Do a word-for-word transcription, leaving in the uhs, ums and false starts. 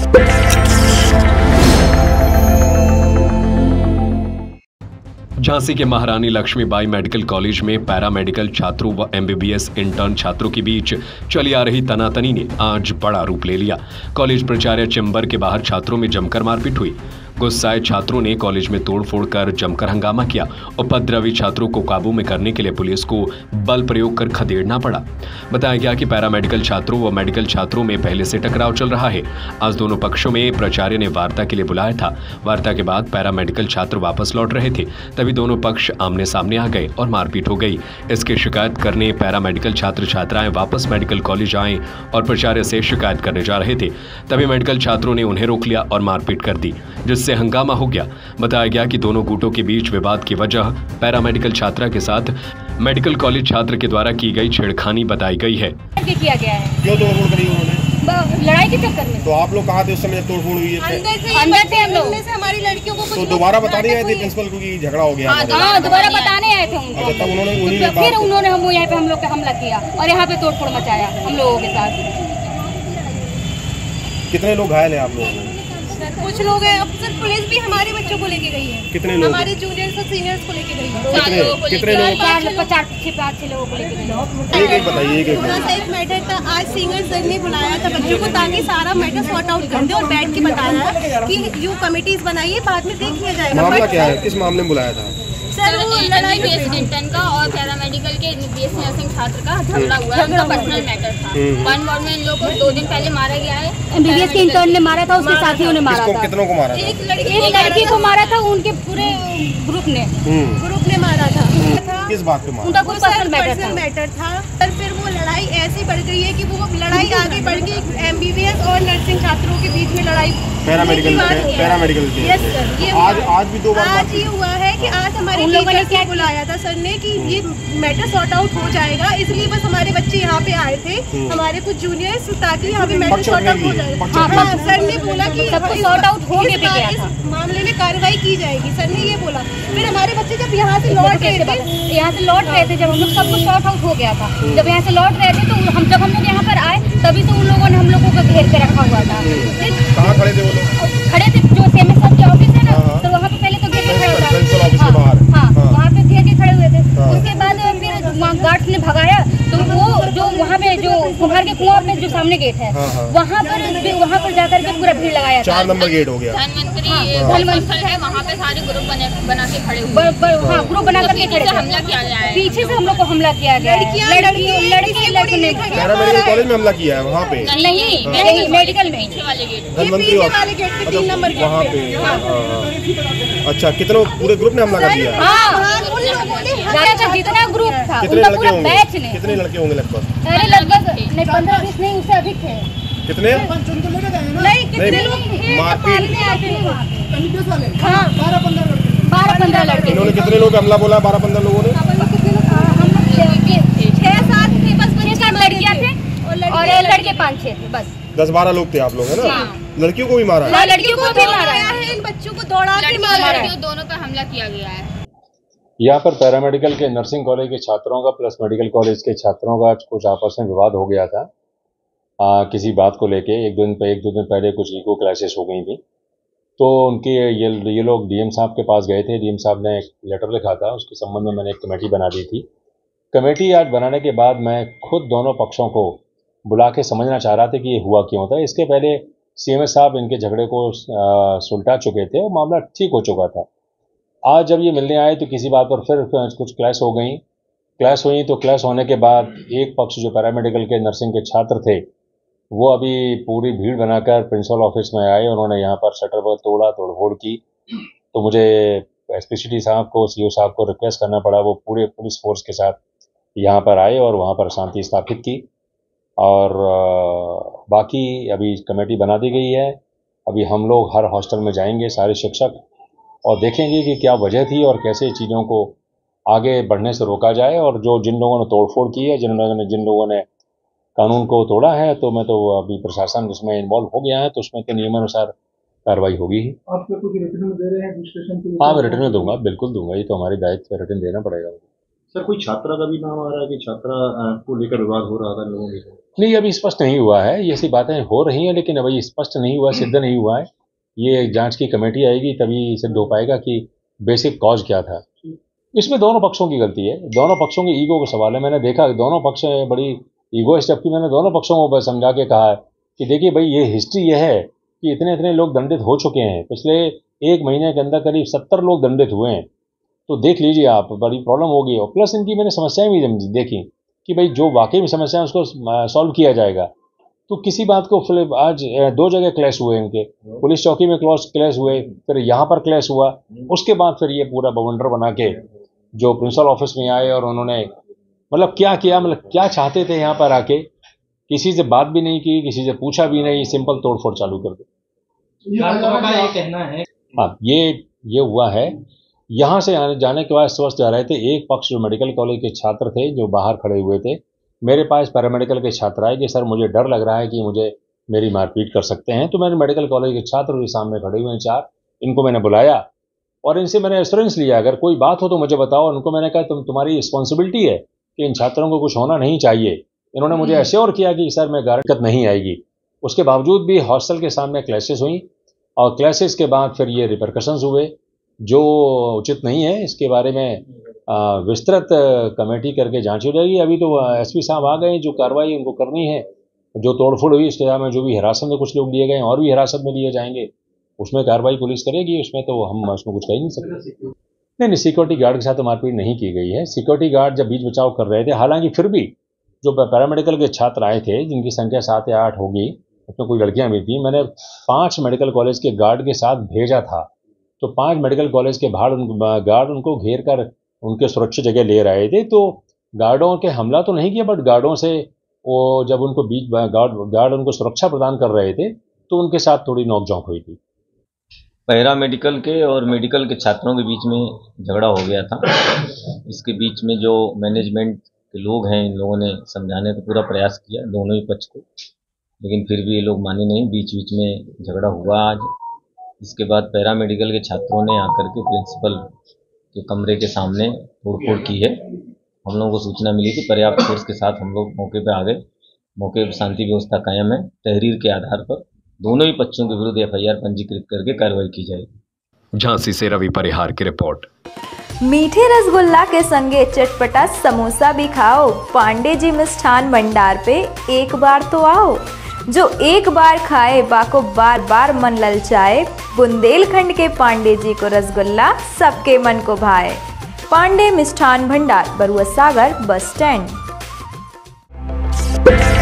झांसी के Maharani Laxmibai medical college में paramedical छात्रों व एमबीबीएस इंटर्न छात्रों के बीच चली आ रही तनातनी ने आज बड़ा रूप ले लिया। कॉलेज प्राचार्य चैम्बर के बाहर छात्रों में जमकर मारपीट हुई। गुस्साए छात्रों ने कॉलेज में तोड़फोड़ कर जमकर हंगामा किया। उपद्रवी छात्रों को काबू में करने के लिए पुलिस को बल प्रयोग कर खदेड़ना पड़ा। बताया गया कि पैरामेडिकल छात्रों व मेडिकल छात्रों में पहले से टकराव चल रहा है। आज दोनों पक्षों में प्राचार्य ने वार्ता के लिए बुलाया था। वार्ता के बाद पैरामेडिकल छात्र वापस लौट रहे थे, तभी दोनों पक्ष आमने सामने आ गए और मारपीट हो गई। इसकी शिकायत करने पैरामेडिकल छात्र छात्राएं वापस मेडिकल कॉलेज आए और प्राचार्य से शिकायत करने जा रहे थे, तभी मेडिकल छात्रों ने उन्हें रोक लिया और मारपीट कर दी, जिससे हंगामा हो गया। बताया गया कि दोनों गुटों के बीच विवाद की वजह पैरामेडिकल छात्रा के साथ मेडिकल कॉलेज छात्र के द्वारा की गई छेड़खानी बताई गई है। किया गया है क्यों तोड़फोड़ करी उन्होंने? लड़ाई के चक्कर में। तो आप लोग कहाँ थे उस समय जब तोड़फोड़ हुई है? अंदर थे हम लोग। से हमारी लड़कियों को तो दोबारा बताने आए थे प्रिंसिपल को कि झगड़ा हो गया? हाँ, दोबारा बताने आए थे उनको। अच्छा, तब उन्होंने उन्हीं ने फिर उन्होंने हम यहाँ पे हम लोग पे हमला किया और यहाँ पे तोड़फोड़ मचाया हम लोगों के साथ। कितने लोग घायल हैं आप लोग? कुछ लोग हैं, अफसर पुलिस भी हमारे बच्चों को लेके गई है। कितने लोग? हमारे जूनियर्स और सीनियर्स को लेके गई है। कितने कितने लोग? चार छह पाँच छह लोगों को लेके गई। एक एक बताइए, एक एक। थोड़ा सा एक मैटर था, आज सिंगर सर ने बुलाया था बच्चों को ताकि सारा मैटर सॉर्ट आउट कर दे और बैठ के बताया कि यू कमिटीज बनाइए, बाद में देख लिया जाएगा। मामला क्या है, किस मामले में बुलाया था? सर वो लड़ाई इंटर्न का और पैरामेडिकल के बीएससी नर्सिंग छात्र का झगड़ा हुआ है, उनका पर्सनल मैटर था। वन वार्ड में इन लोगों को दो दिन पहले मारा गया है। एमबीबीएस के इंटर्न ने मारा था, उसके साथियों ने मारा था। कितनों को मारा था? एक लड़की एक लड़की को मारा था, उनके पूरे ग्रुप ने ग्रुप ने मारा था। किस बात पे मारा? उनका कोई पर्सनल पर्सनल मैटर था। सर फिर वो लड़ाई ऐसी बढ़ गई है कि वो लड़ाई आगे बढ़ गई, एमबीबीएस और नर्सिंग छात्रों के बीच में लड़ाई पैरामेडिकल पैरामेडिकल की। यस सर, ये आज आज भी दो बार आज ये हुआ है कि आज हमारे लोगों ने क्या बुलाया था सर ने कि ये मैटर सॉर्ट आउट हो जाएगा, इसलिए बस हमारे बच्चे यहाँ पे आए थे, हमारे कुछ जूनियर्स, ताकि यहाँ पे मैटर सॉर्ट आउट हो जाएगा। हाँ, सर ने बोला कि सब कुछ सॉर्ट आउट हो गया था, मामले में कार्रवाई की जाएगी, सर ने ये बोला। फिर हमारे बच्चे जब यहाँ से लौट रहे थे यहाँ से लौट रहे थे जब हम लोग सब कुछ सॉर्ट आउट हो गया था, जब यहाँ से लौट रहे थे तो हम जब हम लोग यहाँ पर आए तभी तो उन लोगों ने हम लोगों को घेर के रखा हुआ था। कहाँ खड़े थे वो लोग? खड़े थे जो सीएमएस साहब के ऑफिस है ना, तो वहाँ पे पहले तो घेर के खड़े हुए थे। हाँ, वहाँ पे घेर के खड़े हुए थे। उसके बाद फिर वहाँ गार्ड्स ने भगाया, तो वो जो वहाँ पे जो कुम्हार के कुआं में जो सामने गेट है, वहाँ पर वहाँ पर जाकर के पूरा भीड़ लगाया। चार नंबर गेट हो गया। धनवंतरी है, वहाँ पे सारे ग्रुप बने बना के खड़े हुए। हाँ, ग्रुप बना करके खड़े थे। हमला किया गया है, पीछे से हम लोग को हमला किया गया है। लड़की लड़की लड़की ने पैरामेडिकल कॉलेज में हमला किया है वहाँ पे? नहीं, नहीं, मेडिकल में पीछे वाले गेट, धनवंतरी वाले गेट पे तीन नंबर गेट वहाँ पे। अच्छा, कितने पूरे ग्रुप ने हमला कर दिया? हाँ, उन लोगों ने जितना ग्रुप था कितने उनका लड़के पूरा होंगे? बैच ने। कितने लड़के होंगे लगभग? अरे लगभग नहीं, पंद्रह बीस नहीं, उससे अधिक थे। कितने? नहीं, कितने लोग थे? मारपीट। हाँ, बारह पंद्रह लड़के। इन्होंने कितने लोग हमला बोला? बारह पंद्रह लोगों ने? छह सात थे, बस छह सात लड़कियाँ थे और लड़के पाँच छह थे, बस दस बारह लोग थे आप लोग, है ना? लड़कियों को भी मारा है? लड़कियों को भी मारा है, इन बच्चों को दौड़ा के मारा है, दोनों पे हमला किया गया है। यहाँ पर पैरामेडिकल के नर्सिंग कॉलेज के छात्रों का प्लस मेडिकल कॉलेज के छात्रों का कुछ आपस में विवाद हो गया था आ, किसी बात को लेके। एक दो दिन पे एक दो दिन पहले कुछ ईगो क्लैशेस हो गई थी, तो उनके ये ये लोग डीएम साहब के पास गए थे। डीएम साहब ने एक लेटर लिखा था, उसके संबंध में मैंने एक कमेटी बना दी थी। कमेटी आज बनाने के बाद मैं खुद दोनों पक्षों को बुला के समझना चाह रहा था कि ये हुआ क्यों था। इसके पहले सीएमएस साहब इनके झगड़े को सुलटा चुके थे और मामला ठीक हो चुका था। आज जब ये मिलने आए तो किसी बात पर फिर कुछ क्लैश हो गई क्लैश हुई तो क्लैश होने के बाद एक पक्ष जो पैरामेडिकल के नर्सिंग के छात्र थे वो अभी पूरी भीड़ बनाकर प्रिंसिपल ऑफिस में आए। उन्होंने यहाँ पर शटर पर तोड़ा तोड़फोड़ की, तो मुझे एसपीसीटी साहब को सीओ साहब को रिक्वेस्ट करना पड़ा, वो पूरे पुलिस फोर्स के साथ यहाँ पर आए और वहाँ पर शांति स्थापित की। और बाकी अभी कमेटी बना दी गई है। अभी हम लोग हर हॉस्टल में जाएंगे सारे शिक्षक और देखेंगे कि क्या वजह थी और कैसे चीज़ों को आगे बढ़ने से रोका जाए। और जो जिन लोगों ने तोड़फोड़ की है, जिन लोगों ने जिन लोगों ने कानून को तोड़ा है, तो मैं तो अभी प्रशासन उसमें इन्वॉल्व हो गया है, तो उसमें तो नियमानुसार कार्रवाई होगी। आप कुछ रिटर्न में दे रहे हैं? हाँ, मैं रिटर्न में दूंगा, बिल्कुल दूंगा, ये तो हमारी दायित्व है, रिटर्न देना पड़ेगा। सर कोई छात्रा का भी नाम आ रहा है कि छात्रा को लेकर विवाद हो रहा था लोगों के? नहीं, अभी स्पष्ट नहीं हुआ है। ये सी बातें हो रही हैं लेकिन अभी स्पष्ट नहीं हुआ, सिद्ध नहीं हुआ है। ये जांच की कमेटी आएगी तभी सिद्ध हो पाएगा कि बेसिक कॉज क्या था। इसमें दोनों पक्षों की गलती है, दोनों पक्षों के ईगो का सवाल है। मैंने देखा दोनों पक्ष बड़ी ईगोइस्ट, जबकि मैंने दोनों पक्षों को समझा के कहा है कि देखिए भाई, ये हिस्ट्री ये है कि इतने इतने लोग दंडित हो चुके हैं। पिछले एक महीने के अंदर करीब सत्तर लोग दंडित हुए हैं, तो देख लीजिए आप, बड़ी प्रॉब्लम होगी। और प्लस इनकी मैंने समस्याएं भी देखी कि भाई जो वाकई में समस्या है उसको सॉल्व किया जाएगा। तो किसी बात को आज दो जगह क्लैश हुए, इनके पुलिस चौकी में क्लैश हुए, फिर यहाँ पर क्लैश हुआ, उसके बाद फिर ये पूरा बवंडर बना के जो प्रिंसिपल ऑफिस में आए और उन्होंने मतलब क्या किया, मतलब क्या चाहते थे यहाँ पर आके, किसी से बात भी नहीं की, किसी से पूछा भी नहीं, सिंपल तोड़फोड़ चालू कर दी। ये कहना है हाँ, ये ये हुआ है। यहाँ से आने जाने के बाद स्वस्थ जा रहे थे, एक पक्ष जो मेडिकल कॉलेज के छात्र थे जो बाहर खड़े हुए थे, मेरे पास पैरामेडिकल के छात्र आए कि सर मुझे डर लग रहा है कि मुझे मेरी मारपीट कर सकते हैं। तो मैंने मेडिकल कॉलेज के छात्र के सामने खड़े हुए हैं चार, इनको मैंने बुलाया और इनसे मैंने एश्योरेंस लिया अगर कोई बात हो तो मुझे बताओ। उनको मैंने कहा तुम तुम्हारी रिस्पॉन्सिबिलिटी है कि इन छात्रों को कुछ होना नहीं चाहिए। इन्होंने मुझे एश्योर किया कि सर मैं गारंटी नहीं आएगी। उसके बावजूद भी हॉस्टल के सामने क्लैशेस हुई और क्लैशेस के बाद फिर ये रिपरकशंस हुए जो उचित नहीं है। इसके बारे में विस्तृत कमेटी करके जांच हो जाएगी। अभी तो एसपी साहब आ गए, जो कार्रवाई उनको करनी है, जो तोड़फोड़ हुई इसके में जो भी हिरासत में कुछ लोग लिए गए और भी हिरासत में लिए जाएंगे, उसमें कार्रवाई पुलिस करेगी। उसमें तो हम उसमें कुछ कह ही नहीं सकते। नहीं नहीं, सिक्योरिटी गार्ड के साथ तो मारपीट नहीं की गई है। सिक्योरिटी गार्ड जब बीच बचाव कर रहे थे, हालांकि फिर भी जो पैरामेडिकल के छात्र आए थे जिनकी संख्या सात या आठ होगी, उसमें कोई लड़कियां भी थी, मैंने पाँच मेडिकल कॉलेज के गार्ड के साथ भेजा था। तो पांच मेडिकल कॉलेज के बाहर गार्ड उनको घेर कर उनके सुरक्षित जगह ले रहे थे। तो गार्डों के हमला तो नहीं किया, बट गार्डों से वो जब उनको बीच गार्ड गार्ड उनको सुरक्षा प्रदान कर रहे थे तो उनके साथ थोड़ी नोकझोंक हुई थी। पैरा मेडिकल के और मेडिकल के छात्रों के बीच में झगड़ा हो गया था। इसके बीच में जो मैनेजमेंट के लोग हैं, इन लोगों ने समझाने का पूरा प्रयास किया दोनों ही पक्ष को, लेकिन फिर भी ये लोग माने नहीं। बीच बीच में झगड़ा हुआ आज। इसके बाद पैरा मेडिकल के छात्रों ने आकर के प्रिंसिपल के कमरे के सामने तोड़फोड़ की है। हम लोगों को सूचना मिली थी, पर्याप्त फोर्स के साथ हम लोग मौके पर आ गए। मौके पर शांति व्यवस्था कायम है। तहरीर के आधार पर दोनों ही पक्षों के विरुद्ध एफ आई आर पंजीकृत करके कार्रवाई की जाएगी। झांसी से रवि परिहार की रिपोर्ट। मीठे रसगुल्ला के संगे चटपटा समोसा भी खाओ। पांडे जी मिष्ठान भंडार पे एक बार तो आओ। जो एक बार खाए बाको बार बार मन ललचाए। बुंदेलखंड के पांडे जी को रसगुल्ला सबके मन को भाए। पांडे मिष्ठान भंडार, बरुआ सागर बस स्टैंड।